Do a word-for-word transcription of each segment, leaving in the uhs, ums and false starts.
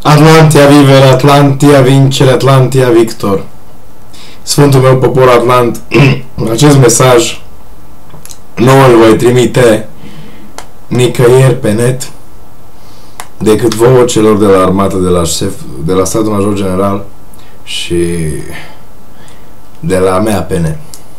Atlantia vivere, Atlantia vincere, Atlantia victor. Sfântul meu popor Atlant, acest mesaj nu îl voi trimite nicăieri pe net decât vouă celor de la armată, de la șef, de la statul major general și de la M A P N.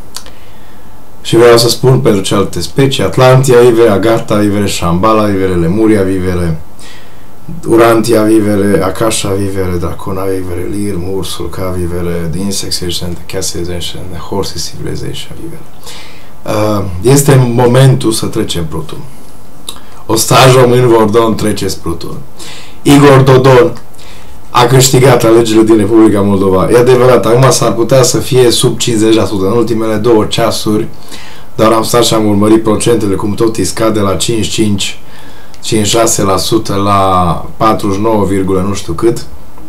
Și vreau să spun pentru celelalte specii: Atlantia vivere, Agartha vivere, Shambhala vivere, Lemuria vivere, Urantia vivere, Akasha vivere, Dracona vivere, Lir, Ursul, Ka vivere, The Insect Civilization, The Cat Civilization, The Horses Civilization vivere. Uh, este momentul să trecem prutul. Ostași români Vordon, treceți prutul. Igor Dodon a câștigat alegerile din Republica Moldova. E adevărat, acum s-ar putea să fie sub cincizeci la sută. În ultimele două ceasuri doar am stat și am urmărit procentele, cum tot îi scade la cincizeci și cinci cincizeci și șase la sută la patruzeci și nouă, nu știu cât.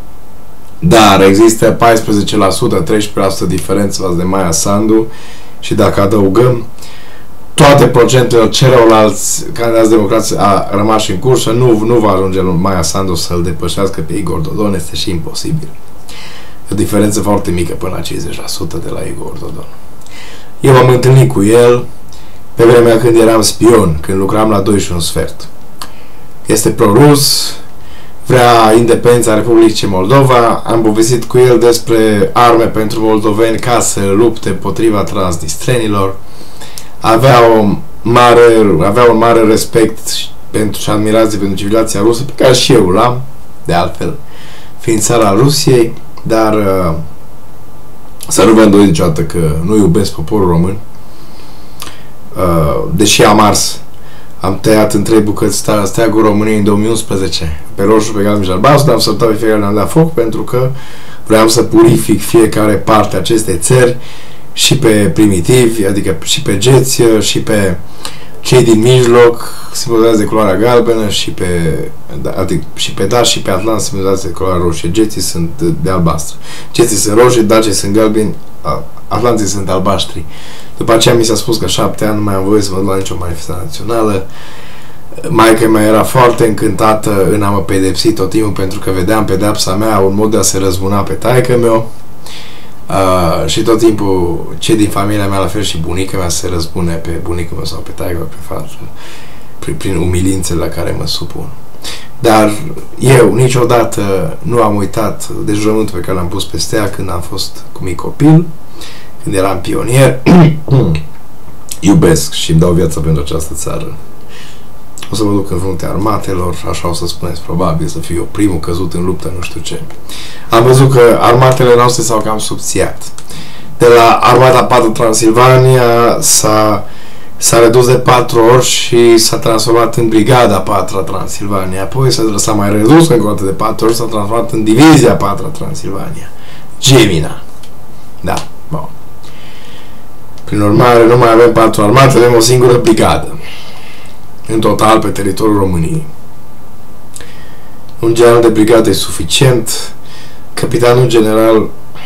Dar există paisprezece la sută, treisprezece la sută diferență față de Maia Sandu și dacă adăugăm toate procentele celorlalți candidați democrați a rămas în cursă, nu, nu va ajunge Maia Sandu să-l depășească pe Igor Dodon, este și imposibil. E o diferență foarte mică, până la cincizeci la sută de la Igor Dodon. Eu m-am întâlnit cu el pe vremea când eram spion, când lucram la doi și un sfert. Este prorus, vrea independența Republicii Moldova, am povestit cu el despre arme pentru moldoveni ca să lupte potriva transnistrenilor. Avea, o mare, avea un mare respect pentru și admirație pentru civilizația rusă, pe care și eu l-am, de altfel, fiind țara Rusiei, dar uh, să nu vă îndoiți niciodată că nu iubesc poporul român. Uh, deși am ars, am tăiat în trei bucăți steagul României în două mii unsprezece, pe roșu, pe galben și albastru, am sărutat pe fiecare, le-am dat foc, pentru că vreau să purific fiecare parte a acestei țări, și pe primitivi, adică și pe geți, și pe cei din mijloc, simbolizează de culoarea galbenă, și pe, adică, și pe daci și pe atlant simbolizează de culoarea roșie. Geții sunt de albastru. Geții sunt roșii, dacii sunt galbeni, atlanții sunt albaștri. După aceea mi s-a spus că șapte ani nu mai am voie să mă duc la nicio manifestație națională. Maica mea era foarte încântată în a mă pedepsi tot timpul, pentru că vedeam pedeapsa mea un mod de a se răzbuna pe taică meu. Uh, și tot timpul cei din familia mea, la fel și bunica mea, se răzbune pe bunicul meu sau pe taică pe față, prin, prin umilințele la care mă supun. Dar eu niciodată nu am uitat de jurământul pe care l-am pus peste ea când am fost cu mic copil, când eram pionier. Iubesc și îmi dau viața pentru această țară. O să mă duc în fruntea armatelor, așa o să spuneți, probabil să fiu eu primul căzut în luptă, nu știu ce. Am văzut că armatele noastre s-au cam subțiat. De la Armata patru Transilvania s-a s-a redus de patru ori și s-a transformat în Brigada patru Transilvania. Apoi s-a mai redus încă o dată de patru ori, s-a transformat în Divizia patru Transilvania. Gemina. Da, bun. Prin urmare, nu mai avem patru armate, avem o singură brigadă. În total, pe teritoriul României. Un general de brigadă e suficient. Capitanul general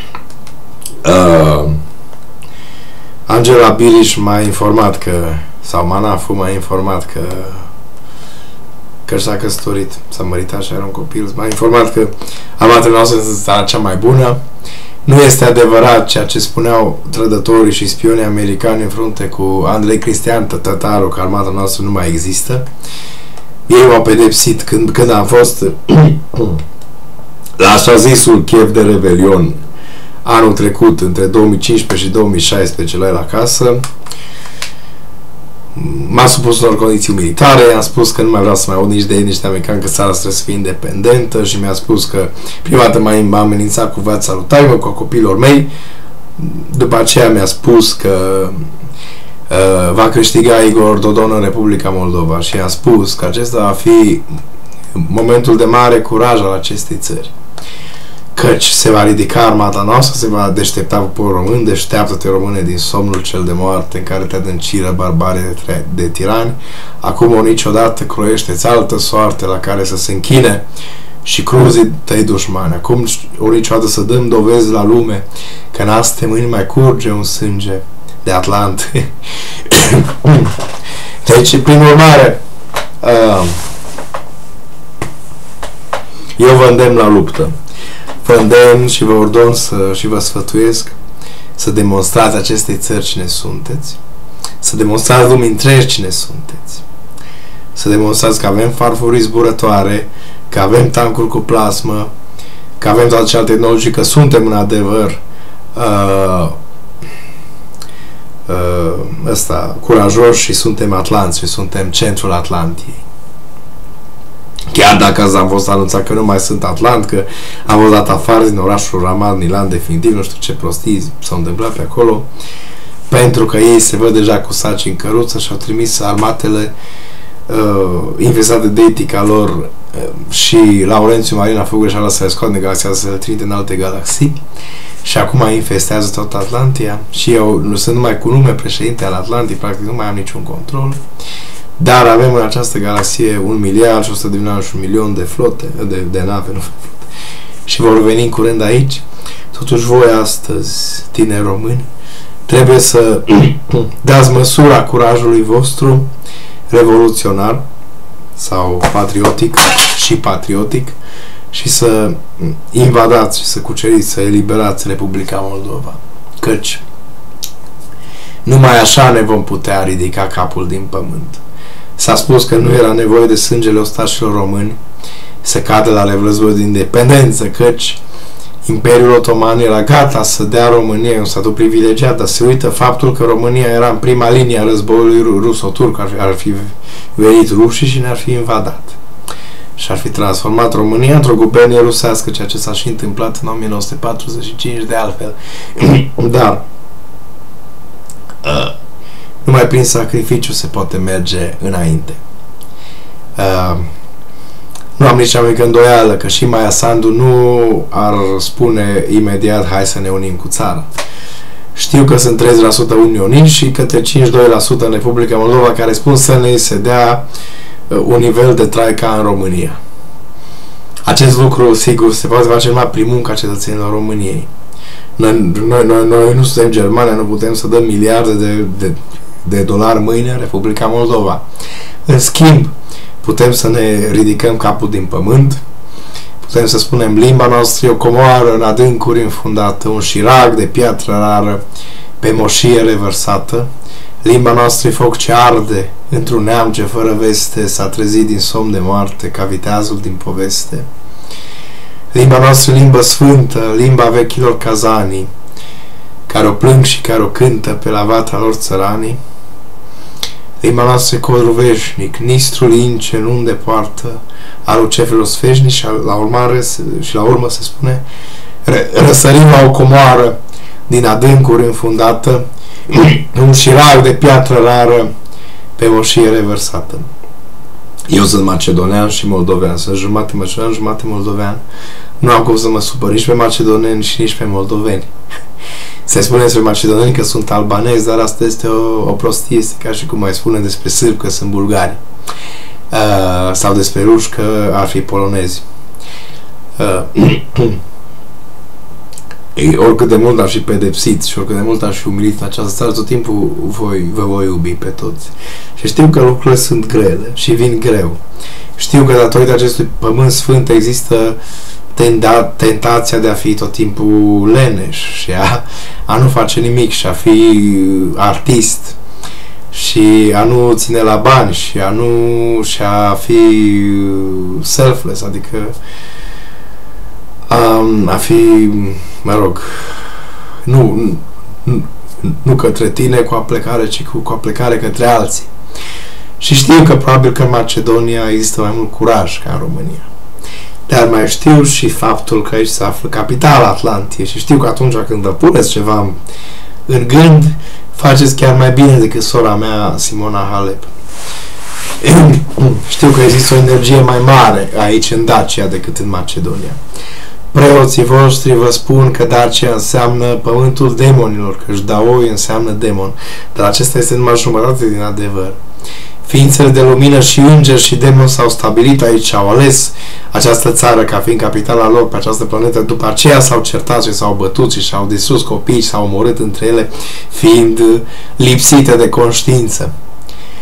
uh, Angela Biriș m-a informat că, sau Manafu m-a informat că că s-a căsătorit, s-a măritat și era un copil. M-a informat că armatele noastre sunt starea cea mai bună. Nu este adevărat ceea ce spuneau trădătorii și spionii americani în frunte cu Andrei Cristian Tătaru, că armata noastră nu mai există. Ei m-au pedepsit când, când am fost la așa zisul chef de rebelion anul trecut, între două mii cincisprezece și două mii șaisprezece, la el acasă. M-a supus unor condiții militare, i-am spus că nu mai vreau să mai aud nici de ei, nici de americani, că țara trebuie să fie independentă, și mi-a spus că prima dată m-a amenințat cu viața lui taimă, cu a copiilor mei. După aceea mi-a spus că uh, va câștiga Igor Dodon în Republica Moldova și i-a spus că acesta va fi momentul de mare curaj al acestei țări. Căci se va ridica armata noastră, se va deștepta poporul român, deșteaptă-te române din somnul cel de moarte în care te adânciră barbarie de, de tirani. Acum o niciodată croiește-ți altă soarte la care să se închine și cruzii tăi dușmani. Acum o niciodată să dăm dovezi la lume că în aste mâini mai curge un sânge de Atlant. Deci, prin urmare, uh, Eu vă îndemn la luptă. Vă îndemn și vă ordon să, și vă sfătuiesc să demonstrați acestei țări cine sunteți, să demonstrați lumii întregi cine sunteți, să demonstrați că avem farfurii zburătoare, că avem tancuri cu plasmă, că avem toate celelalte tehnologii, că suntem în adevăr uh, uh, ăsta, curajoși și suntem atlanți și suntem centrul Atlantiei. Chiar dacă azi am fost anunțat că nu mai sunt Atlant, că am fost dat afară din orașul Ramat, Milan, definitiv, nu știu ce prostii s-au întâmplat pe acolo, pentru că ei se văd deja cu saci în căruță și au trimis armatele uh, investate de etica lor uh, și Laurențiu Marina Fugășala să le scoate de galaxia, să le trimite în alte galaxii și acum infestează tot Atlantia și eu nu sunt numai cu nume președinte al Atlantii, practic nu mai am niciun control. Dar avem în această galaxie un miliard și o să devină și un milion de flote, de, de nave, nu flote, și vor veni în curând aici. Totuși voi astăzi, tineri români, trebuie să dați măsura curajului vostru revoluționar sau patriotic și patriotic și să invadați și să cuceriți, să eliberați Republica Moldova. Căci numai așa ne vom putea ridica capul din pământ. S-a spus că nu era nevoie de sângele ostașilor români să cadă la războiul de independență, căci Imperiul Otoman era gata să dea României un statut privilegiat, dar se uită faptul că România era în prima linie a războiului ruso-turc, ar fi, ar fi venit rușii și ne-ar fi invadat. Și ar fi transformat România într-o gubernie rusească, ceea ce s-a și întâmplat în o mie nouă sute patruzeci și cinci de altfel. Dar uh, numai prin sacrificiu se poate merge înainte. Uh, nu am nici mică îndoială că și Maia Sandu nu ar spune imediat hai să ne unim cu țara. Știu că sunt treizeci la sută unioniști și către cincizeci și doi la sută în Republica Moldova care spun să ne se dea uh, un nivel de trai ca în România. Acest lucru, sigur, se poate face numai prin munca cetățenilor României. Noi, noi, noi, noi nu suntem Germania, nu putem să dăm miliarde de, de, de dolari mâine în Republica Moldova. În schimb, putem să ne ridicăm capul din pământ, putem să spunem limba noastră e o comoară în adâncuri înfundată, un șirac de piatră rară pe moșie revărsată, limba noastră e foc ce arde într-un neam ce fără veste s-a trezit din somn de moarte ca viteazul din poveste. Limba noastră e limbă sfântă, limba vechilor cazanii, care o plâng și care o cântă pe la vatra lor țăranii. Limba noastră e codru veșnic, nistrul ince nu depoartă, al ucefelor sfeșnici și la, urmare, și la urmă se spune răsărim la o comoară din adâncuri înfundată, un șirac de piatră rară pe moșie revărsată. Eu sunt macedonean și moldovean, sunt jumate macedonean, jumate moldovean. Nu am cum să mă supăr nici pe macedoneni și nici pe moldoveni. Se spune despre macedoneni că sunt albanezi, dar asta este o, o prostie, este ca și cum mai spune despre sârbi că sunt bulgari. Uh, sau despre ruși că ar fi polonezi. Uh, oricât de mult aș fi pedepsit și oricât de mult aș fi umilit în această țară, tot timpul voi, vă voi iubi pe toți. Și știu că lucrurile sunt grele și vin greu. Știu că datorită acestui pământ sfânt există tentația de a fi tot timpul leneș și a, a nu face nimic și a fi artist și a nu ține la bani și a nu și a fi selfless, adică um, a fi, mă rog, nu, nu, nu către tine cu aplecare, ci cu, cu aplecare către alții. Și știu că probabil că în Macedonia există mai mult curaj ca în România. Dar mai știu și faptul că aici se află capitala Atlantiei și știu că atunci când vă puneți ceva în, în gând, faceți chiar mai bine decât sora mea, Simona Halep. Știu că există o energie mai mare aici în Dacia decât în Macedonia. Preoții voștri vă spun că Dacia înseamnă pământul demonilor, că Jdaoi înseamnă demon, dar acesta este numai jumătate din adevăr. Ființele de lumină și îngeri și demoni s-au stabilit aici, au ales această țară ca fiind capitala lor pe această planetă, după aceea s-au certat și s-au bătut și și-au distrus copiii și s-au omorât între ele, fiind lipsite de conștiință.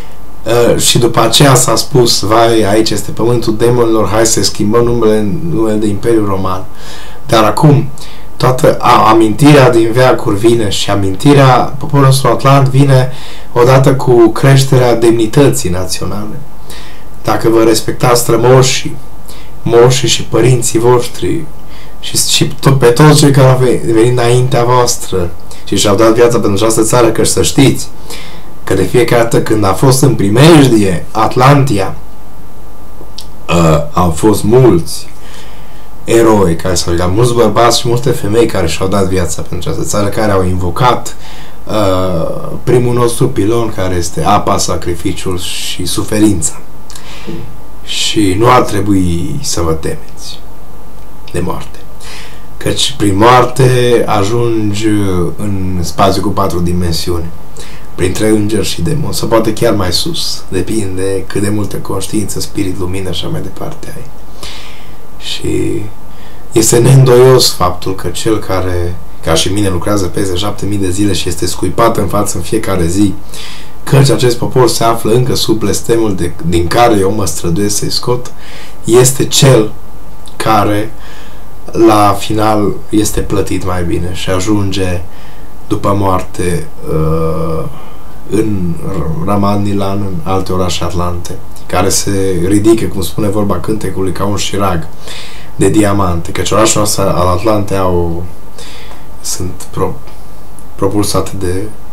Uh, și după aceea s-a spus, vai, aici este pământul demonilor, hai să schimbăm numele, numele de Imperiul Roman. Dar acum, toată a, amintirea din veacuri vine și amintirea poporului nostru atlant vine odată cu creșterea demnității naționale. Dacă vă respectați strămoșii, moșii și părinții voștri și, și tot, pe toți cei care au venit înaintea voastră și și-au dat viața pentru această țară, că să știți că de fiecare dată când a fost în primejdie Atlantia, uh, au fost mulți eroi care s-au legat, mulți bărbați și multe femei care și-au dat viața pentru această țară, care au invocat uh, primul nostru pilon, care este apa, sacrificiul și suferința. Și nu ar trebui să vă temeți de moarte, căci prin moarte ajungi în spațiu cu patru dimensiuni, printre îngeri și demoni, sau poate chiar mai sus, depinde cât de multă conștiință, spirit, lumină și așa mai departe ai. Și este neîndoios faptul că cel care, ca și mine, lucrează peste șapte mii de zile și este scuipat în față în fiecare zi, căci acest popor se află încă sub blestemul de, din care eu mă străduiesc să-i scot, este cel care la final este plătit mai bine și ajunge după moarte uh, în Ramat-Nilan, în alte orașe atlante, care se ridică, cum spune vorba cântecului, ca un șirag de diamante, căci orașul ăsta al Atlante au, sunt pro, propulsate de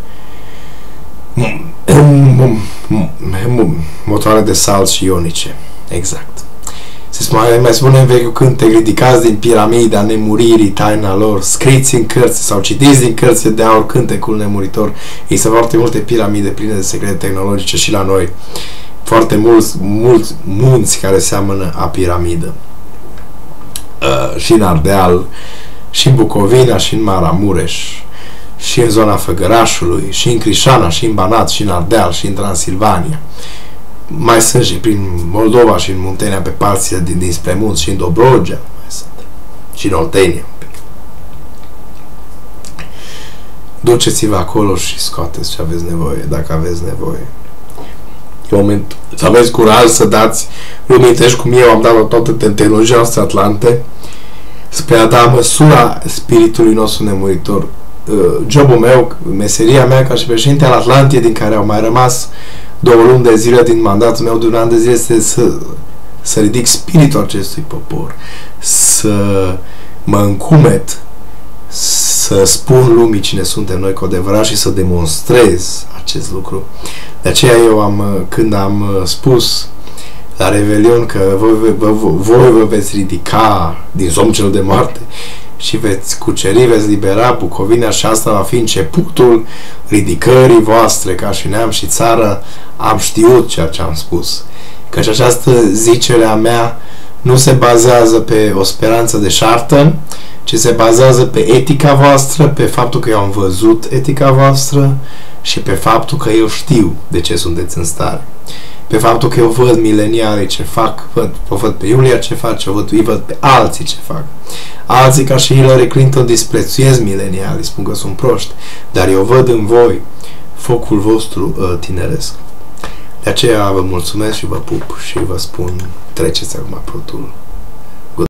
motoare de salt și ionice. Exact. Se spune, mai spune în vechiul cântec, ridicați din piramida nemuririi taina lor, scriți în cărți sau citiți din cărți de aur cântecul nemuritor. Există foarte multe piramide pline de secrete tehnologice și la noi. Foarte mulți, mulți munți care seamănă a piramidă. Uh, și în Ardeal, și în Bucovina, și în Maramureș, și în zona Făgărașului, și în Crișana, și în Banat, și în Ardeal, și în Transilvania. Mai sunt și prin Moldova și în Muntenia, pe parții din, dinspre munți, și în Dobrogea, mai sunt. Și în Oltenia. Duceți-vă acolo și scoateți ce aveți nevoie, dacă aveți nevoie. E moment să aveți curaj să dați lumitești cum eu am dat toată tehnologia noastră atlante spre a da măsura spiritului nostru nemuritor. Jobul meu, meseria mea ca și președinte al Atlantiei, din care au mai rămas două luni de zile din mandatul meu de un an de zile, este să, să ridic spiritul acestui popor, să mă încumet, să spun lumii cine suntem noi cu adevărat și să demonstrez acest lucru. De aceea eu am, când am spus la Revelion că voi, voi, voi vă veți ridica din somn cel de moarte și veți cuceri, veți libera Bucovina, și asta va fi începutul ridicării voastre ca și neam și țară, am știut ceea ce am spus. Căci această zicere a mea nu se bazează pe o speranță deșartă, ci se bazează pe etica voastră, pe faptul că eu am văzut etica voastră și pe faptul că eu știu de ce sunteți în stare. Pe faptul că eu văd mileniarii ce fac, văd, o văd pe Iulia ce face, o văd, îi văd pe alții ce fac. Alții ca și Hillary Clinton disprețuiesc mileniarii, spun că sunt proști, dar eu văd în voi focul vostru uh, tineresc. De aceea vă mulțumesc și vă pup și vă spun, treceți acum prutul.